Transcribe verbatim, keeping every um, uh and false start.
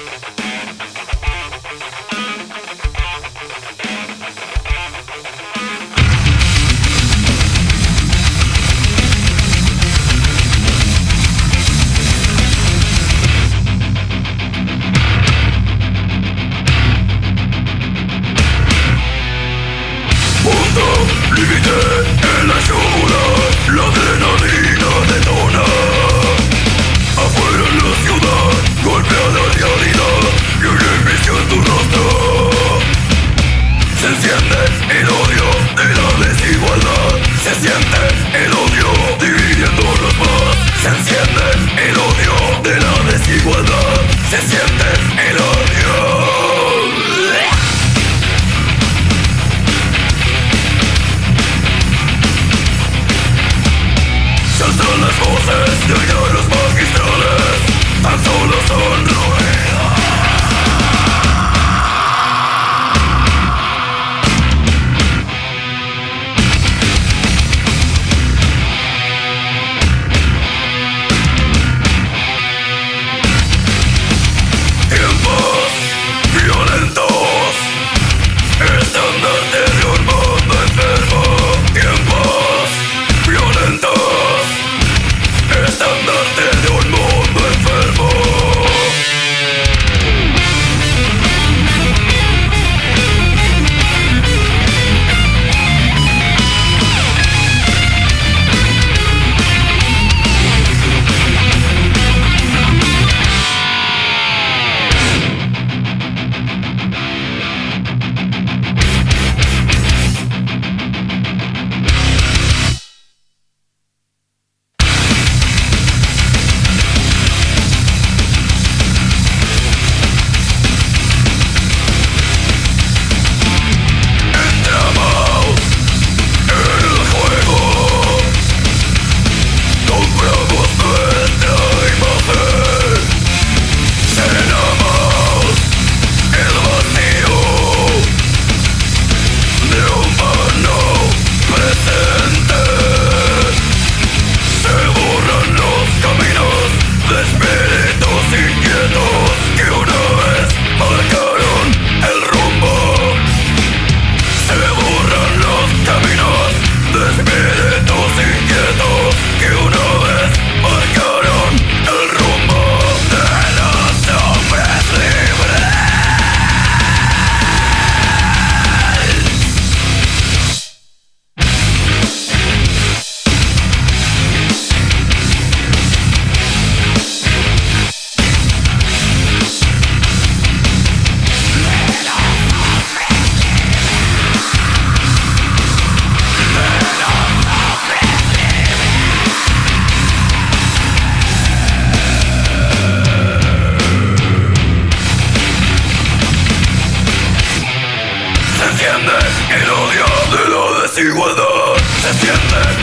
En la yugular, la adrenalina detona. Afuera en la ciudad, golpea la realidad y el envicio en tu rostro. Se enciende el odio de la desigualdad. Se siente el odio dividiéndonos más. Se enciende el odio de la desigualdad. Se siente el odio. Son las voces de guerreros magistrales, tan solo son ruido. Tiempos violentos, estandarte de un mundo enfermo. Tiempos violentos, estandarte de un mundo enfermo. Se siente el odio de la desigualdad. Se siente